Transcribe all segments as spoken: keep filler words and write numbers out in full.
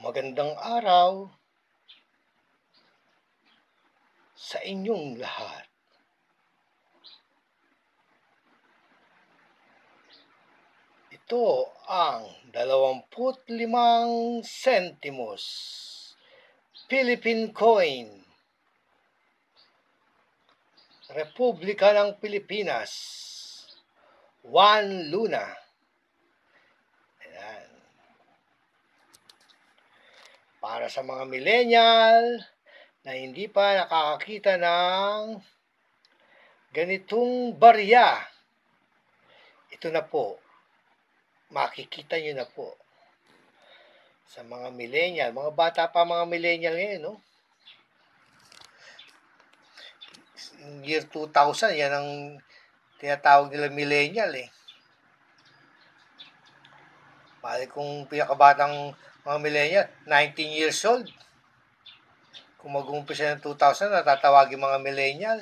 Magandang araw sa inyong lahat. Ito ang dalawamput limang sentimos Philippine Coin, Republika ng Pilipinas, Juan Luna. Ayan. Para sa mga millennial na hindi pa nakakakita ng ganitong barya, ito na po, makikita nyo na po. Sa mga millennial, mga bata pa mga millennial ngayon, no? Year two thousand, yan ang tinatawag nila millennial, eh. Bali kung pinakabatang mga millennial, nineteen years old. Kung mag-umpisa ng two thousand, natatawagin mga millennial.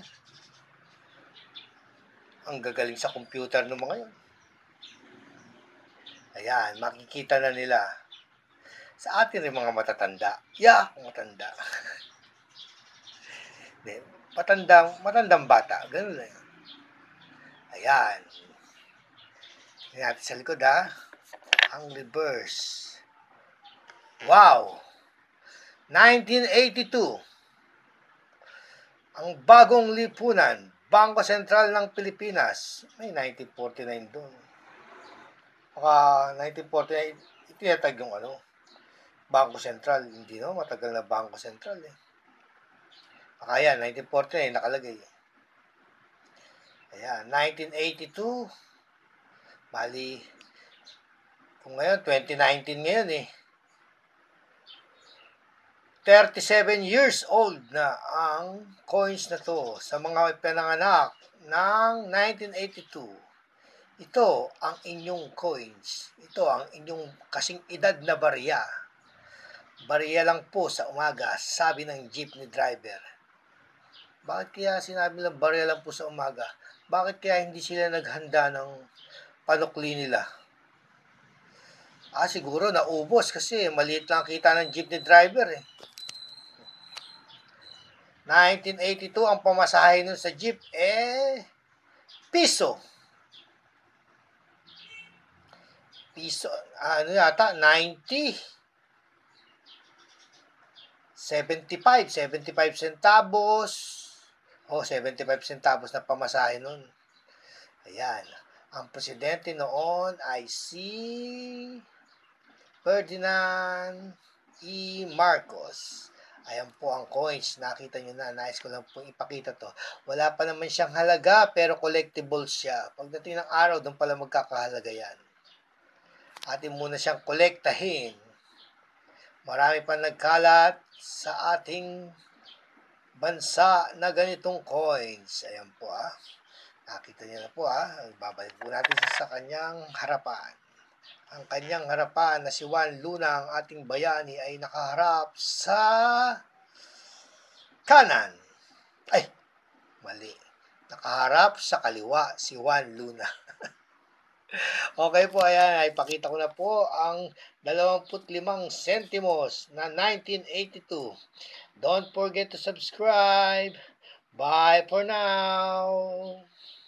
Ang gagaling sa computer ng mga yun. Ayan, makikita na nila. Sa atin rin mga matatanda. Yeah, matanda. matandang, matandang bata. Ganun na yun. Ayan. Tingnan natin sa likod, ha. Ang reverse. Wow! nineteen eighty-two. Ang bagong lipunan, Bangko Sentral ng Pilipinas. May nineteen forty-nine doon. Baka nineteen forty-nine, itinatag yung ano, Bangko Sentral. Hindi no, matagal na Bangko Sentral eh. Baka yan, nineteen forty-nine nakalagay. Ayan, nineteen eighty-two. Bali, kung ngayon, twenty nineteen ngayon eh. thirty-seven years old na ang coins na to sa mga pinanganak ng nineteen eighty-two. Ito ang inyong coins. Ito ang inyong kasing edad na barya. Barya lang po sa umaga, sabi ng jeepney driver. Bakit kaya sinabi lang barya lang po sa umaga? Bakit kaya hindi sila naghanda ng panukli nila? Ah, siguro naubos kasi maliit lang kita ng jeepney driver eh. nineteen eighty-two, ang pamasahe nun sa jeep eh piso. Piso, ano yata, ninety. seventy-five, seventy-five centavos. Oh, seventy-five centavos na pamasahe nun. Ayan. Ang presidente noon ay si Ferdinand E. Marcos. Ayan po ang coins. Nakita nyo na. Nais ko lang po ipakita to. Wala pa naman siyang halaga, pero collectible siya. Pagdating ng araw, doon pala magkakahalaga yan. Atin muna siyang kolektahin. Marami pa nagkalat sa ating bansa na ganitong coins. Ayan po ah. Nakita niyo na po ah. Babalik po natin sa kanyang harapan. Ang kanyang harapan na si Juan Luna, ang ating bayani, ay nakaharap sa kanan. Ay, mali. Nakaharap sa kaliwa si Juan Luna. Okay po, ayan. Ay, pakita ko na po ang dalawamput limang sentimos na nineteen eighty-two. Don't forget to subscribe. Bye for now.